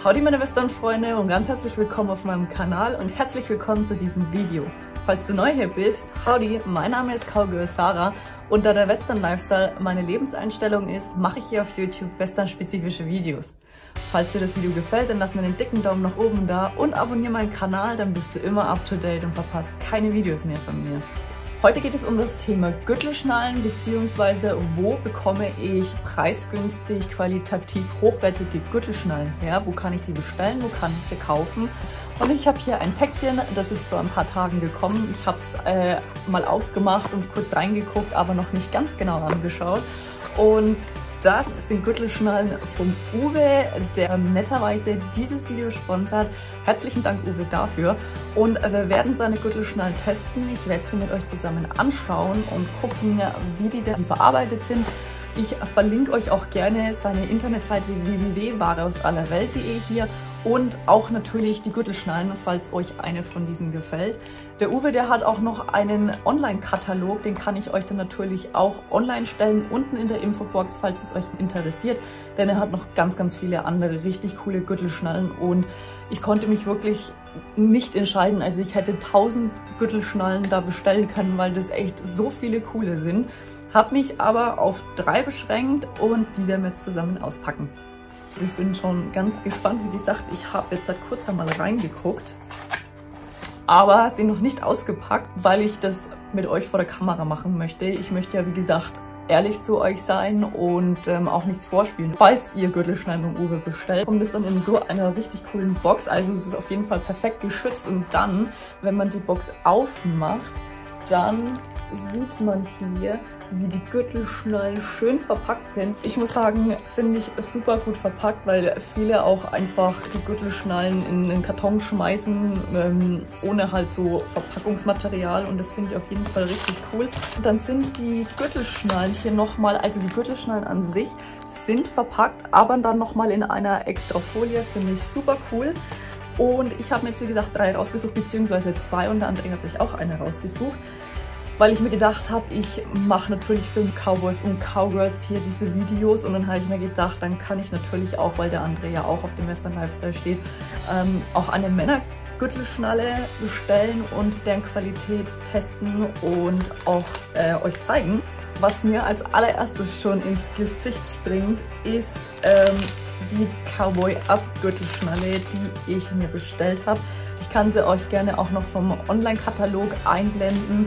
Howdy meine Western-Freunde und ganz herzlich willkommen auf meinem Kanal und herzlich willkommen zu diesem Video. Falls du neu hier bist, howdy, mein Name ist Cowgirl Sarah und da der Western-Lifestyle meine Lebenseinstellung ist, mache ich hier auf YouTube Western-spezifische Videos. Falls dir das Video gefällt, dann lass mir einen dicken Daumen nach oben da und abonniere meinen Kanal, dann bist du immer up to date und verpasst keine Videos mehr von mir. Heute geht es um das Thema Gürtelschnallen bzw. wo bekomme ich preisgünstig, qualitativ hochwertige Gürtelschnallen her, wo kann ich die bestellen, wo kann ich sie kaufen. Und ich habe hier ein Päckchen, das ist vor ein paar Tagen gekommen. Ich habe es mal aufgemacht und kurz reingeguckt, aber noch nicht ganz genau angeschaut. Und das sind Gürtelschnallen vom Uwe, der netterweise dieses Video sponsert. Herzlichen Dank, Uwe, dafür. Und wir werden seine Gürtelschnallen testen. Ich werde sie mit euch zusammen anschauen und gucken, wie die verarbeitet sind. Ich verlinke euch auch gerne seine Internetseite www.wareausallerwelt.de hier und auch natürlich die Gürtelschnallen, falls euch eine von diesen gefällt. Der Uwe, der hat auch noch einen Online-Katalog, den kann ich euch dann natürlich auch online stellen, unten in der Infobox, falls es euch interessiert, denn er hat noch ganz viele andere richtig coole Gürtelschnallen und ich konnte mich wirklich nicht entscheiden. Also ich hätte 1000 Gürtelschnallen da bestellen können, weil das echt so viele coole sind. Hab mich aber auf 3 beschränkt und die werden wir jetzt zusammen auspacken. Ich bin schon ganz gespannt, wie gesagt, ich habe jetzt seit kurzem mal reingeguckt, aber sie noch nicht ausgepackt, weil ich das mit euch vor der Kamera machen möchte. Ich möchte ja, wie gesagt, ehrlich zu euch sein und auch nichts vorspielen. Falls ihr Gürtelschnallen beim Uwe bestellt, kommt es dann in so einer richtig coolen Box. Also es ist auf jeden Fall perfekt geschützt und dann, wenn man die Box aufmacht, dann sieht man hier, wie die Gürtelschnallen schön verpackt sind. Ich muss sagen, finde ich super gut verpackt, weil viele auch einfach die Gürtelschnallen in den Karton schmeißen, ohne halt so Verpackungsmaterial und das finde ich auf jeden Fall richtig cool. Und dann sind die Gürtelschnallen hier nochmal, also die Gürtelschnallen an sich sind verpackt, aber dann nochmal in einer extra Folie, finde ich super cool. Und ich habe mir jetzt wie gesagt 3 rausgesucht, beziehungsweise 2 und der André hat sich auch eine rausgesucht. Weil ich mir gedacht habe, ich mache natürlich für Cowboys und Cowgirls hier diese Videos und dann habe ich mir gedacht, dann kann ich natürlich auch, weil der André ja auch auf dem Western Lifestyle steht, auch eine Männergürtelschnalle bestellen und deren Qualität testen und auch euch zeigen. Was mir als allererstes schon ins Gesicht springt, ist die Cowboy Up Gürtelschnalle, die ich mir bestellt habe. Ich kann sie euch gerne auch noch vom Online-Katalog einblenden.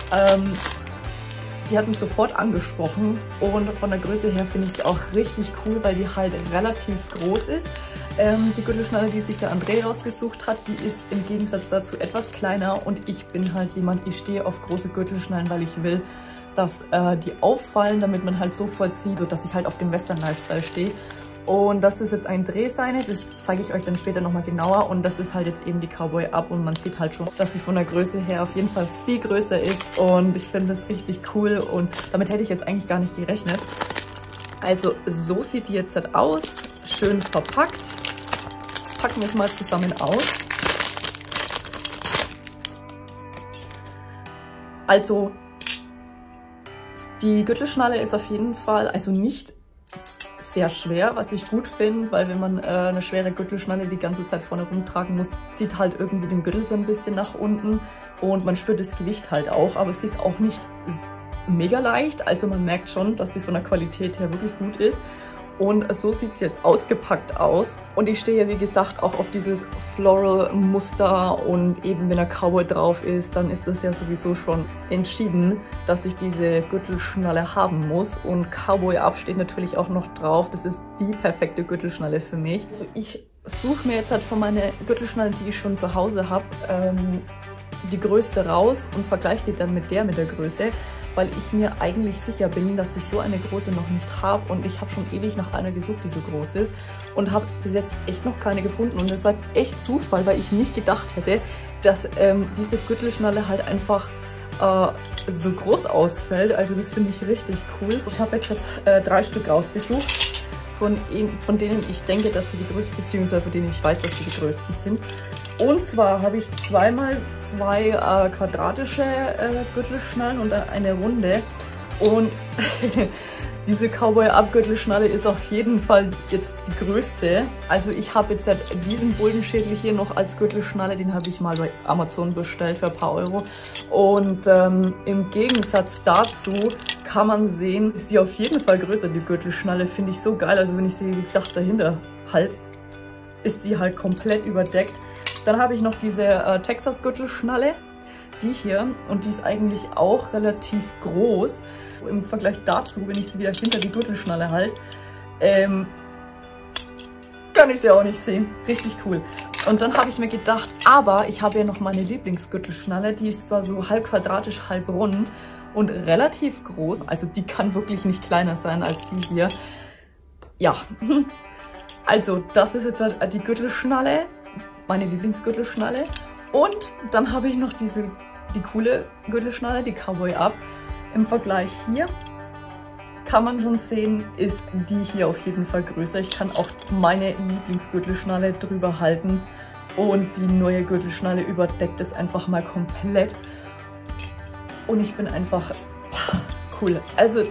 Die hat mich sofort angesprochen und von der Größe her finde ich sie auch richtig cool, weil die halt relativ groß ist. Die Gürtelschnalle, die sich der André rausgesucht hat, die ist im Gegensatz dazu etwas kleiner und ich bin halt jemand, ich stehe auf große Gürtelschnallen, weil ich will, dass die auffallen, damit man halt sofort sieht, dass ich halt auf dem Western Lifestyle stehe. Und das ist jetzt ein Drehseine, das zeige ich euch dann später nochmal genauer und das ist halt jetzt eben die Cowboy Up und man sieht halt schon, dass sie von der Größe her auf jeden Fall viel größer ist und ich finde das richtig cool und damit hätte ich jetzt eigentlich gar nicht gerechnet. Also so sieht die jetzt halt aus, schön verpackt. Jetzt packen wir es mal zusammen aus. Also die Gürtelschnalle ist auf jeden Fall, also nicht sehr schwer, was ich gut finde, weil wenn man eine schwere Gürtelschnalle die ganze Zeit vorne rumtragen muss, zieht halt irgendwie den Gürtel so ein bisschen nach unten und man spürt das Gewicht halt auch, aber es ist auch nicht mega leicht, also man merkt schon, dass sie von der Qualität her wirklich gut ist. Und so sieht sie jetzt ausgepackt aus. Und ich stehe ja wie gesagt auch auf dieses Floral-Muster und eben wenn der Cowboy drauf ist, dann ist das ja sowieso schon entschieden, dass ich diese Gürtelschnalle haben muss. Und Cowboy Up steht natürlich auch noch drauf. Das ist die perfekte Gürtelschnalle für mich. Also ich suche mir jetzt halt von meiner Gürtelschnalle, die ich schon zu Hause habe, die größte raus und vergleiche die dann mit der Größe, weil ich mir eigentlich sicher bin, dass ich so eine große noch nicht habe und ich habe schon ewig nach einer gesucht, die so groß ist und habe bis jetzt echt noch keine gefunden und das war jetzt echt Zufall, weil ich nicht gedacht hätte, dass diese Gürtelschnalle halt einfach so groß ausfällt, also das finde ich richtig cool. Ich habe jetzt 3 Stück rausgesucht, von denen ich denke, dass sie die größten, beziehungsweise von denen ich weiß, dass sie die größten sind. Und zwar habe ich 2x2 quadratische Gürtelschnallen und eine runde. Und Diese Cowboy-Up-Gürtelschnalle ist auf jeden Fall jetzt die größte. Also ich habe jetzt diesen Bullenschädel hier noch als Gürtelschnalle, den habe ich mal bei Amazon bestellt für ein paar Euro. Und im Gegensatz dazu kann man sehen, ist die auf jeden Fall größer, die Gürtelschnalle. Finde ich so geil. Also wenn ich sie, wie gesagt, dahinter halt, ist die halt komplett überdeckt. Dann habe ich noch diese Texas-Gürtelschnalle, die hier, und die ist eigentlich auch relativ groß. Im Vergleich dazu, wenn ich sie wieder hinter die Gürtelschnalle halte, kann ich sie auch nicht sehen. Richtig cool. Und dann habe ich mir gedacht, aber ich habe ja noch meine Lieblingsgürtelschnalle, die ist zwar so halb quadratisch, halb rund und relativ groß, also die kann wirklich nicht kleiner sein als die hier. Ja, also das ist jetzt halt die Gürtelschnalle, meine Lieblingsgürtelschnalle. Und dann habe ich noch die coole Gürtelschnalle, die Cowboy Up. Im Vergleich hier kann man schon sehen, ist die hier auf jeden Fall größer. Ich kann auch meine Lieblingsgürtelschnalle drüber halten und die neue Gürtelschnalle überdeckt es einfach mal komplett. Und ich bin einfach cool. Also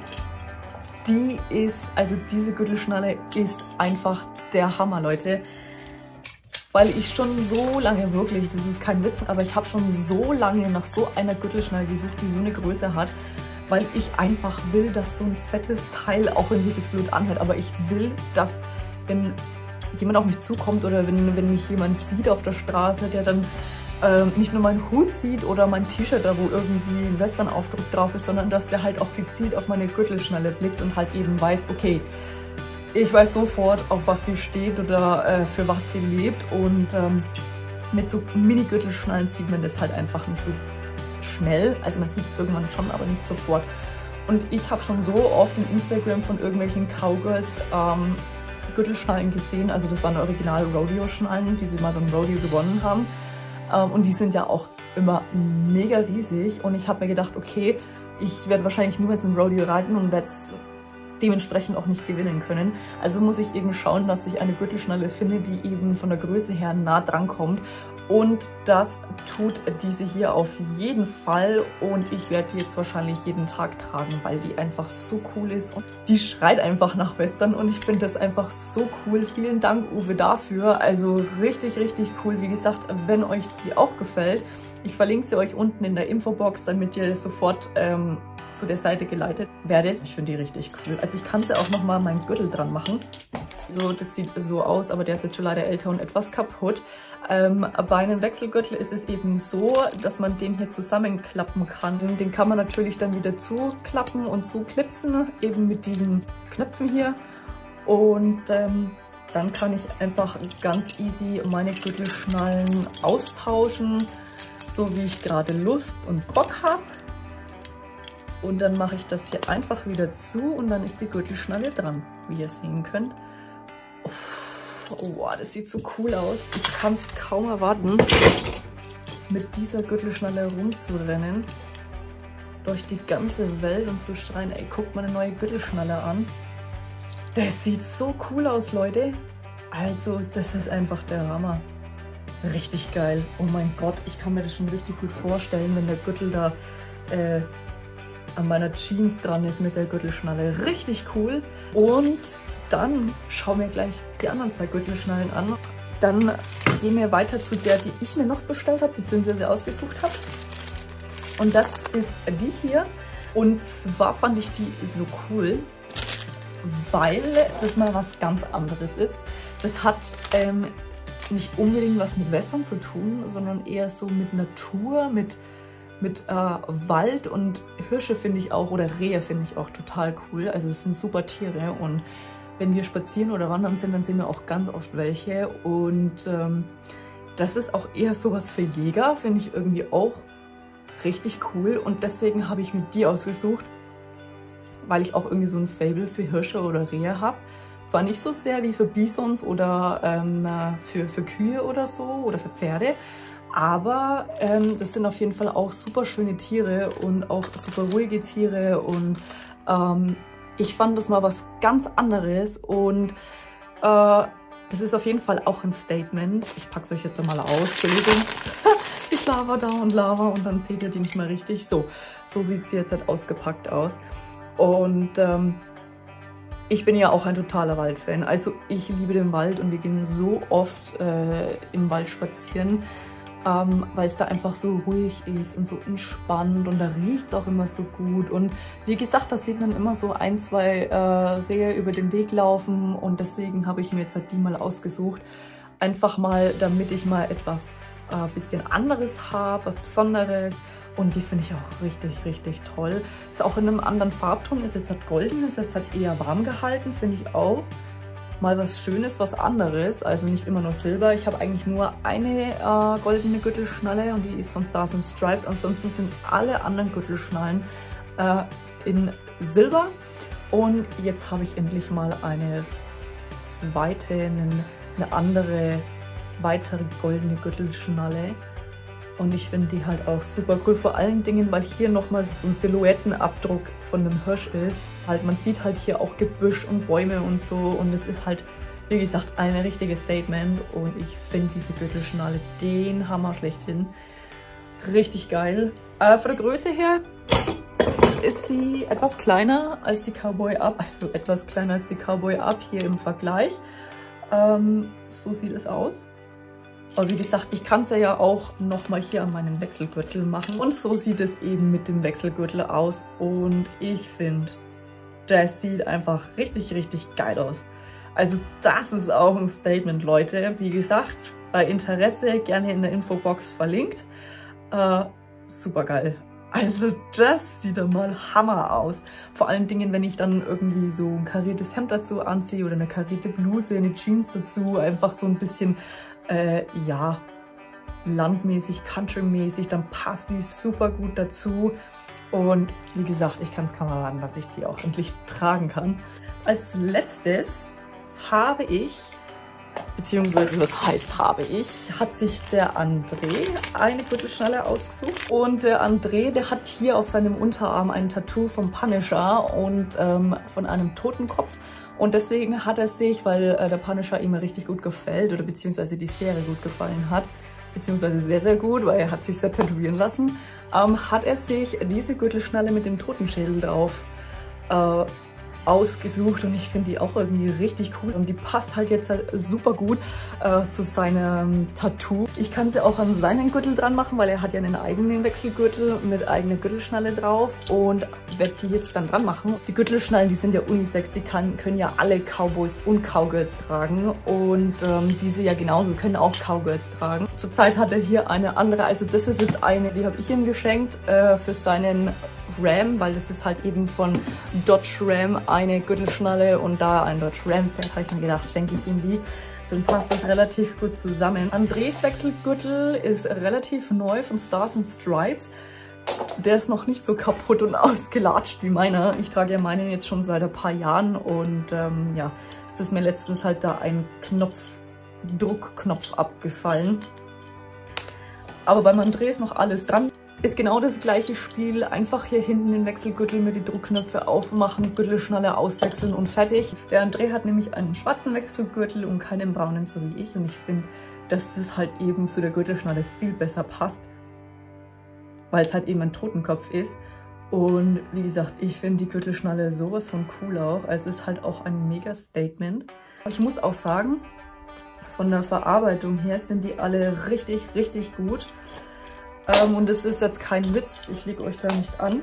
diese Gürtelschnalle ist einfach der Hammer, Leute. Weil ich schon so lange, wirklich, das ist kein Witz, aber ich habe schon so lange nach so einer Gürtelschnalle gesucht, die so eine Größe hat, weil ich einfach will, dass so ein fettes Teil, auch wenn sich das blöd anhört, aber ich will, dass wenn jemand auf mich zukommt oder wenn mich jemand sieht auf der Straße, der dann nicht nur meinen Hut sieht oder mein T-Shirt, da wo irgendwie ein Western-Aufdruck drauf ist, sondern dass der halt auch gezielt auf meine Gürtelschnalle blickt und halt eben weiß, okay, ich weiß sofort, auf was die steht oder für was die lebt, und mit so Mini-Gürtelschnallen sieht man das halt einfach nicht so schnell. Also man sieht es irgendwann schon, aber nicht sofort. Und ich habe schon so oft in Instagram von irgendwelchen Cowgirls Gürtelschnallen gesehen. Also das waren original Rodeo-Schnallen, die sie mal beim Rodeo gewonnen haben. Und die sind ja auch immer mega riesig. Und ich habe mir gedacht, okay, ich werde wahrscheinlich nur jetzt im Rodeo reiten und werde es dementsprechend auch nicht gewinnen können. Also muss ich eben schauen, dass ich eine Gürtelschnalle finde, die eben von der Größe her nah dran kommt. Und das tut diese hier auf jeden Fall. Und ich werde die jetzt wahrscheinlich jeden Tag tragen, weil die einfach so cool ist. Und die schreit einfach nach Western und ich finde das einfach so cool. Vielen Dank, Uwe, dafür. Also richtig, richtig cool. Wie gesagt, wenn euch die auch gefällt, ich verlinke sie euch unten in der Infobox, damit ihr sofort zu der Seite geleitet werdet. Ich finde die richtig cool. Also ich kann sie auch nochmal meinen Gürtel dran machen. So, das sieht so aus, aber der ist jetzt schon leider älter und etwas kaputt. Bei einem Wechselgürtel ist es eben so, dass man den hier zusammenklappen kann. Den kann man natürlich dann wieder zuklappen und zuklipsen, eben mit diesen Knöpfen hier. Und dann kann ich einfach ganz easy meine Gürtelschnallen austauschen, so wie ich gerade Lust und Bock habe. Und dann mache ich das hier einfach wieder zu und dann ist die Gürtelschnalle dran, wie ihr sehen könnt. Oh, das sieht so cool aus. Ich kann es kaum erwarten, mit dieser Gürtelschnalle rumzurennen, durch die ganze Welt und zu schreien, ey, guckt mal eine neue Gürtelschnalle an. Das sieht so cool aus, Leute. Also, das ist einfach der Hammer. Richtig geil. Oh mein Gott, ich kann mir das schon richtig gut vorstellen, wenn der Gürtel da an meiner Jeans dran ist mit der Gürtelschnalle. Richtig cool. Und dann schauen wir gleich die anderen zwei Gürtelschnallen an. Dann gehen wir weiter zu der, die ich mir noch bestellt habe, bzw. ausgesucht habe. Und das ist die hier. Und zwar fand ich die so cool, weil das mal was ganz anderes ist. Das hat nicht unbedingt was mit Western zu tun, sondern eher so mit Natur, mit Wald, und Hirsche finde ich auch, oder Rehe finde ich auch total cool. Also es sind super Tiere, und wenn wir spazieren oder wandern sind, dann sehen wir auch ganz oft welche. Und das ist auch eher sowas für Jäger, finde ich irgendwie auch richtig cool. Und deswegen habe ich mir die ausgesucht, weil ich auch irgendwie so ein Faible für Hirsche oder Rehe habe. Zwar nicht so sehr wie für Bisons oder für Kühe oder so oder für Pferde, aber das sind auf jeden Fall auch super schöne Tiere und auch super ruhige Tiere, und ich fand das mal was ganz anderes, und das ist auf jeden Fall auch ein Statement. Ich packe es euch jetzt mal aus. Entschuldigung. Ich laber da und laber und dann seht ihr die nicht mehr richtig. So sieht sie jetzt halt ausgepackt aus. Und Ich bin ja auch ein totaler Waldfan. Also ich liebe den Wald und wir gehen so oft im Wald spazieren, weil es da einfach so ruhig ist und so entspannt und da riecht es auch immer so gut. Und wie gesagt, da sieht man immer so ein, zwei Rehe über den Weg laufen und deswegen habe ich mir jetzt halt die mal ausgesucht. Einfach mal, damit ich mal etwas bisschen anderes habe, was Besonderes. Und die finde ich auch richtig, richtig toll. Ist auch in einem anderen Farbton, ist jetzt halt golden, ist jetzt halt eher warm gehalten, finde ich auch. Mal was Schönes, was anderes, also nicht immer nur Silber. Ich habe eigentlich nur eine goldene Gürtelschnalle und die ist von Stars and Stripes. Ansonsten sind alle anderen Gürtelschnallen in Silber. Und jetzt habe ich endlich mal eine zweite, eine andere, weitere goldene Gürtelschnalle. Und ich finde die halt auch super cool, vor allen Dingen, weil hier nochmal so ein Silhouettenabdruck von dem Hirsch ist. Halt, man sieht halt hier auch Gebüsch und Bäume und so und es ist halt, wie gesagt, ein richtiges Statement und ich finde diese Gürtelschnalle den Hammer schlechthin. Richtig geil. Von der Größe her ist sie etwas kleiner als die Cowboy Up, also etwas kleiner als die Cowboy Up hier im Vergleich. So sieht es aus. Aber wie gesagt, ich kann es ja auch nochmal hier an meinem Wechselgürtel machen. Und so sieht es eben mit dem Wechselgürtel aus. Und ich finde, das sieht einfach richtig, richtig geil aus. Also das ist auch ein Statement, Leute. Wie gesagt, bei Interesse gerne in der Infobox verlinkt. Super geil. Also das sieht doch mal Hammer aus. Vor allen Dingen, wenn ich dann irgendwie so ein kariertes Hemd dazu anziehe oder eine karierte Bluse, eine Jeans dazu. Einfach so ein bisschen, ja, landmäßig, countrymäßig. Dann passt die super gut dazu. Und wie gesagt, ich kann es kaum erwarten, dass ich die auch endlich tragen kann. Als letztes habe ich, beziehungsweise was heißt habe ich, hat sich der André eine Gürtelschnalle ausgesucht. Und der André, der hat hier auf seinem Unterarm ein Tattoo vom Punisher und von einem Totenkopf. Und deswegen hat er sich, weil der Punisher ihm richtig gut gefällt oder beziehungsweise die Serie gut gefallen hat, beziehungsweise sehr, sehr gut, weil er hat sich sehr tätowieren lassen, hat er sich diese Gürtelschnalle mit dem Totenschädel drauf ausgesucht und ich finde die auch irgendwie richtig cool und die passt halt jetzt halt super gut zu seinem Tattoo. Ich kann sie auch an seinen Gürtel dran machen, weil er hat ja einen eigenen Wechselgürtel mit eigener Gürtelschnalle drauf und werde die jetzt dann dran machen. Die Gürtelschnallen, die sind ja unisex, die können ja alle Cowboys und Cowgirls tragen und diese ja genauso können auch Cowgirls tragen. Zurzeit hat er hier eine andere, also das ist jetzt eine, die habe ich ihm geschenkt für seinen Ram, weil das ist halt eben von Dodge Ram eine Gürtelschnalle und da ein Dodge Ram fährt, habe ich mir gedacht, schenke ich ihm die. Dann passt das relativ gut zusammen. Andres Wechselgürtel ist relativ neu von Stars and Stripes. Der ist noch nicht so kaputt und ausgelatscht wie meiner. Ich trage ja meinen jetzt schon seit ein paar Jahren und ja, jetzt ist mir letztens halt da ein Druckknopf abgefallen. Aber beim André ist noch alles dran. Ist genau das gleiche Spiel, einfach hier hinten den Wechselgürtel mit den Druckknöpfe aufmachen, Gürtelschnalle auswechseln und fertig. Der André hat nämlich einen schwarzen Wechselgürtel und keinen braunen, so wie ich. Und ich finde, dass das halt eben zu der Gürtelschnalle viel besser passt, weil es halt eben ein Totenkopf ist. Und wie gesagt, ich finde die Gürtelschnalle sowas von cool auch. Also es ist halt auch ein mega Statement. Ich muss auch sagen, von der Verarbeitung her sind die alle richtig, richtig gut. Und es ist jetzt kein Witz, ich lege euch da nicht an.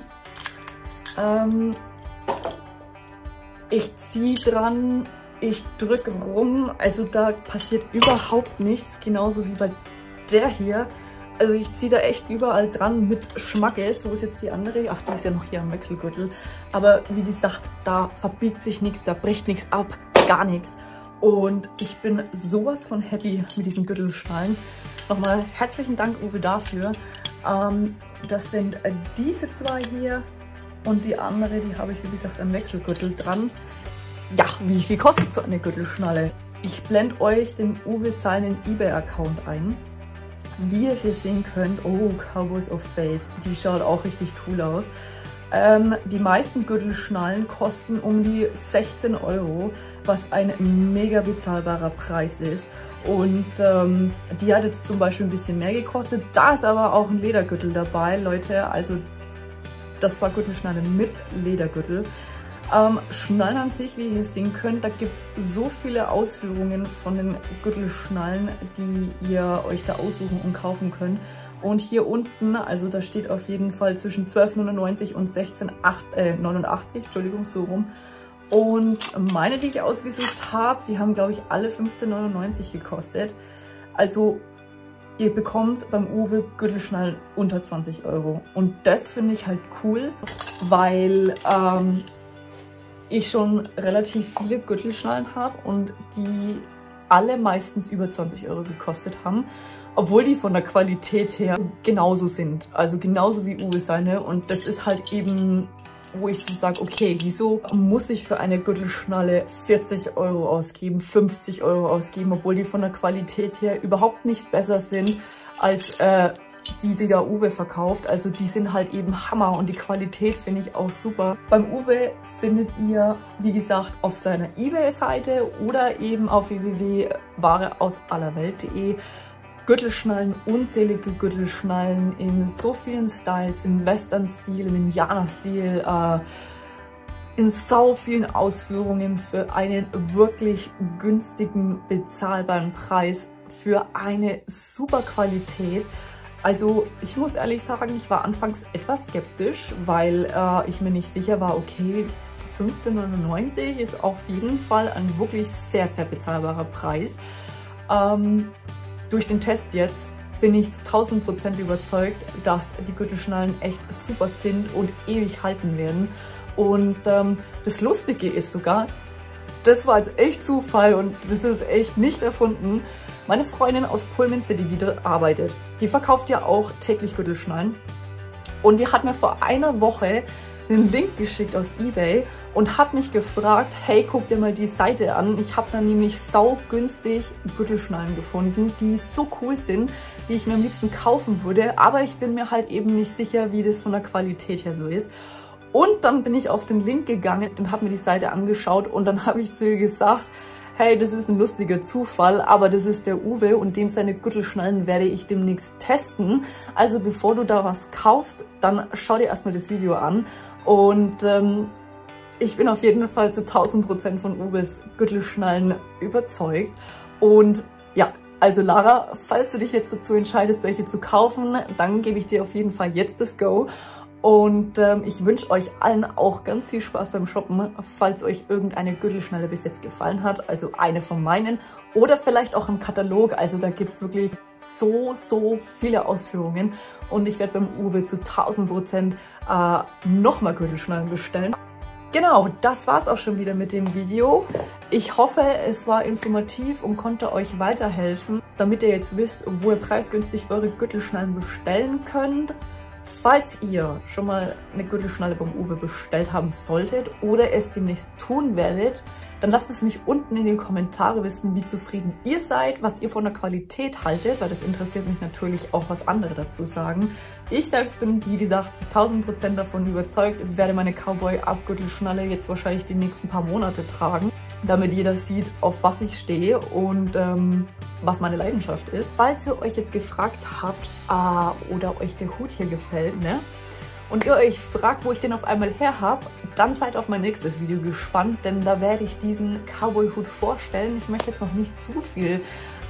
Ich ziehe dran, ich drücke rum, also da passiert überhaupt nichts, genauso wie bei der hier. Also ich ziehe da echt überall dran mit Schmackes. Wo ist jetzt die andere? Ach, die ist ja noch hier am Wechselgürtel. Aber wie gesagt, da verbiegt sich nichts, da bricht nichts ab, gar nichts. Und ich bin sowas von happy mit diesen Gürtelschnallen. Nochmal herzlichen Dank, Uwe, dafür. Das sind diese zwei hier und die andere, die habe ich wie gesagt am Wechselgürtel dran. Ja, wie viel kostet so eine Gürtelschnalle? Ich blende euch den Uwe seinen eBay-Account ein. Wie ihr hier sehen könnt, oh, Cowboys of Faith, die schaut auch richtig cool aus. Die meisten Gürtelschnallen kosten um die 16 €, was ein mega bezahlbarer Preis ist. Und die hat jetzt zum Beispiel ein bisschen mehr gekostet. Da ist aber auch ein Ledergürtel dabei, Leute. Also das war Gürtelschnalle mit Ledergürtel. Schnallen an sich, wie ihr hier sehen könnt, da gibt es so viele Ausführungen von den Gürtelschnallen, die ihr euch da aussuchen und kaufen könnt. Und hier unten, also da steht auf jeden Fall zwischen 12,99 und 16,89, Entschuldigung, so rum. Und meine, die ich ausgesucht habe, die haben, glaube ich, alle 15,99 gekostet. Also ihr bekommt beim Uwe Gürtelschnallen unter 20 Euro. Und das finde ich halt cool, weil ich schon relativ viele Gürtelschnallen habe und die alle meistens über 20 Euro gekostet haben, obwohl die von der Qualität her genauso sind, also genauso wie Uwe seine. Und das ist halt eben, wo ich so sage, okay, wieso muss ich für eine Gürtelschnalle 40 Euro ausgeben, 50 Euro ausgeben, obwohl die von der Qualität her überhaupt nicht besser sind als die der Uwe verkauft. Also die sind halt eben Hammer und die Qualität finde ich auch super. Beim Uwe findet ihr, wie gesagt, auf seiner eBay-Seite oder eben auf www.wareausallerwelt.de Gürtelschnallen, unzählige Gürtelschnallen in so vielen Styles, im Western-Stil, im Indianer-Stil, in sau vielen Ausführungen für einen wirklich günstigen, bezahlbaren Preis, für eine super Qualität. Also ich muss ehrlich sagen, ich war anfangs etwas skeptisch, weil ich mir nicht sicher war, okay, 15,99 ist auf jeden Fall ein wirklich sehr, sehr bezahlbarer Preis. Durch den Test jetzt bin ich zu 1000% überzeugt, dass die Gürtelschnallen echt super sind und ewig halten werden. Und das Lustige ist sogar, das war jetzt echt Zufall und das ist echt nicht erfunden. Meine Freundin aus Pullman City, die dort arbeitet, die verkauft ja auch täglich Gürtelschnallen. Und die hat mir vor einer Woche einen Link geschickt aus eBay und hat mich gefragt, hey, guck dir mal die Seite an. Ich habe da nämlich saugünstig Gürtelschnallen gefunden, die so cool sind, die ich mir am liebsten kaufen würde. Aber ich bin mir halt eben nicht sicher, wie das von der Qualität her so ist. Und dann bin ich auf den Link gegangen und habe mir die Seite angeschaut und dann habe ich zu ihr gesagt, hey, das ist ein lustiger Zufall, aber das ist der Uwe und dem seine Gürtelschnallen werde ich demnächst testen. Also bevor du da was kaufst, dann schau dir erstmal das Video an. Und ich bin auf jeden Fall zu 1000% von Uwes Gürtelschnallen überzeugt. Und ja, also Lara, falls du dich jetzt dazu entscheidest, solche zu kaufen, dann gebe ich dir auf jeden Fall jetzt das Go. Und ich wünsche euch allen auch ganz viel Spaß beim Shoppen, falls euch irgendeine Gürtelschnalle bis jetzt gefallen hat, also eine von meinen oder vielleicht auch im Katalog. Also da gibt es wirklich so viele Ausführungen und ich werde beim Uwe zu 1000% nochmal Gürtelschnallen bestellen. Genau, das war's auch schon wieder mit dem Video. Ich hoffe, es war informativ und konnte euch weiterhelfen, damit ihr jetzt wisst, wo ihr preisgünstig eure Gürtelschnallen bestellen könnt. Falls ihr schon mal eine Gürtelschnalle beim Uwe bestellt haben solltet oder es demnächst tun werdet, dann lasst es mich unten in den Kommentaren wissen, wie zufrieden ihr seid, was ihr von der Qualität haltet, weil das interessiert mich natürlich auch, was andere dazu sagen. Ich selbst bin, wie gesagt, zu 1000% davon überzeugt, werde meine Cowboy-Up-Gürtelschnalle jetzt wahrscheinlich die nächsten paar Monate tragen, damit jeder sieht, auf was ich stehe und was meine Leidenschaft ist. Falls ihr euch jetzt gefragt habt oder euch der Hut hier gefällt, ne? Und ihr euch fragt, wo ich den auf einmal her habe, dann seid auf mein nächstes Video gespannt, denn da werde ich diesen Cowboy-Hut vorstellen. Ich möchte jetzt noch nicht zu viel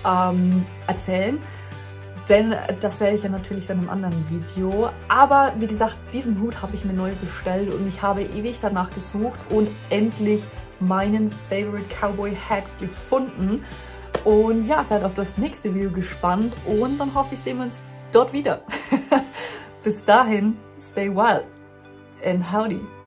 erzählen, denn das werde ich ja natürlich dann im anderen Video. Aber wie gesagt, diesen Hut habe ich mir neu bestellt und ich habe ewig danach gesucht und endlich meinen Favorite Cowboy Hat gefunden. Und ja, seid auf das nächste Video gespannt und dann hoffe ich, sehen wir uns dort wieder. Bis dahin, stay wild and howdy.